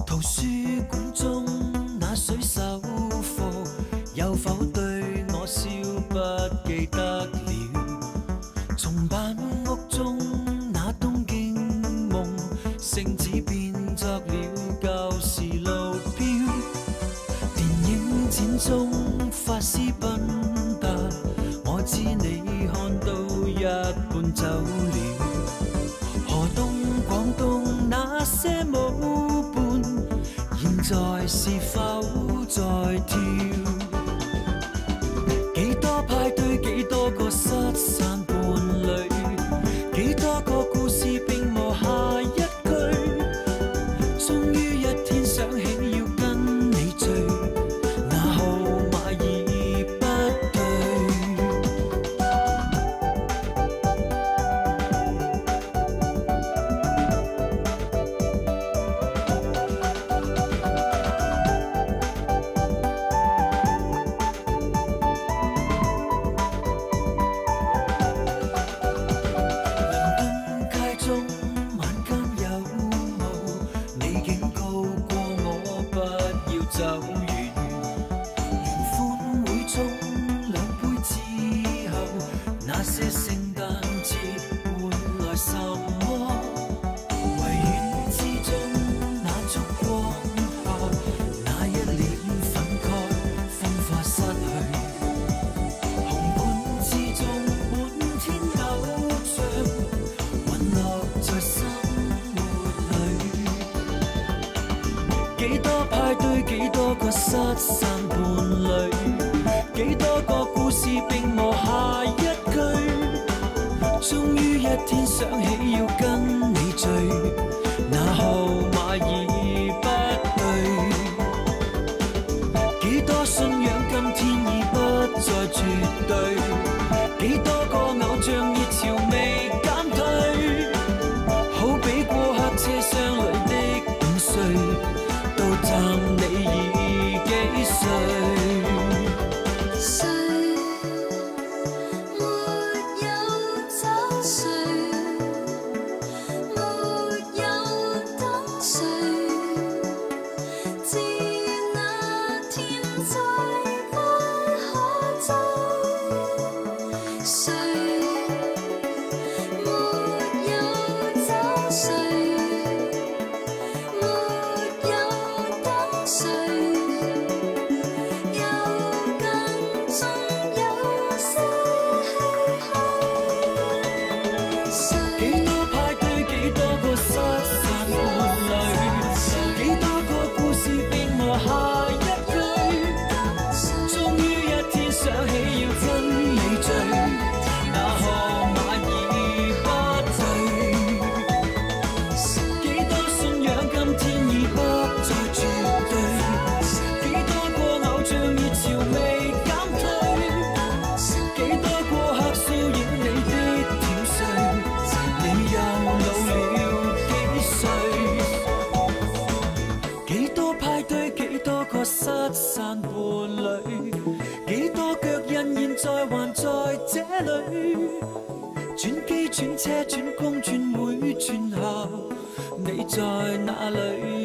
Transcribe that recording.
圖書館中那水手課，有否對我笑不記得了？松板屋中那東京夢，聖子變作了舊時路標。電影展中發私奔吧，我知你看到一半走了。河東廣東那些舞伴，現在是否在跳？幾多派對，幾多個失散伴侶，幾多個故事並無下一句。終於一天想起要跟你聚，那號碼已不對。走遠，聯歡會中兩杯之後，那些聖誕節換來什麼？維園之中那燭光下，那一臉憤慨風化失去。紅館之中滿天偶像，隕落在生活裏。幾多派對，幾多個失散伴侶，幾多個故事並無下一句。終於一天想起要跟你聚，那號碼已不對。幾多信仰今天已不再絕對，幾多個偶像熱潮未減退。好比過客車廂裏的午睡，到站你已幾歲？ 誰沒有找誰，沒有等誰，自那天再不可追。誰沒有找誰？ 失散伴侶，幾多腳印現在還在這裏。轉機轉車轉工轉會轉校，你在哪裏？